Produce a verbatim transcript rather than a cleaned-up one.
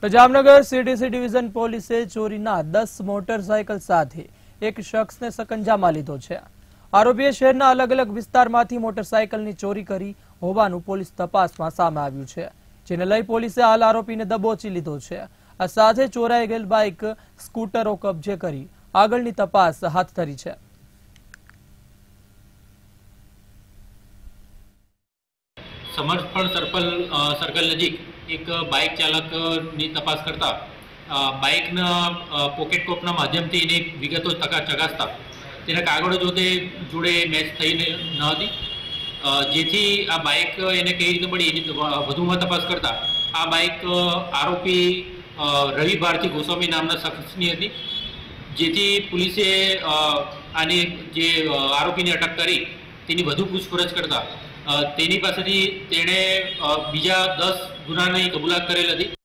તો Jamnagar CDC division પોલીસે ચોરીના દસ મોટરસાયકલ સાથે એક શખ્સને સકંજામાં લીધો છે। આરોપીએ શહેરના અલગ અલગ વિસ્તારમાંથી મોટરસાયકલની ચોરી કરી હોવાનું પોલીસ તપાસમાં સામે આવ્યું છે, જેને લઈ પોલીસે હાલ આરોપીને દબોચી લીધો છે। આ સાથે ચોરાઈ ગયેલ બાઇક, સ્કૂટરો કબજે કરી આગળની તપાસ હાથ ધરી છે। समर्पण सर्कल सर्कल नजीक एक बाइक चालक ની તપાસ કરતા બાઇકના પોકેટ કોપના માધ્યમથી એની વિગતો ચકાસતા તેના કાગળો જોતે જોડે મેચ થઈ ન હતી, જેથી આ બાઇક એને કઈ રીતે મળી એની વધુમાં તપાસ કરતા આ બાઇક આરોપી રવિ ભારતી ગોસ્વામી નામના શખ્સની હતી, જેથી પોલીસે આની જે આરોપીને અટક કરી તેની વધુ પૂછપરછ કરતા તેની પાસેથી તેણે બીજા દસ ગુનાની કબૂલાત કરેલ હતી।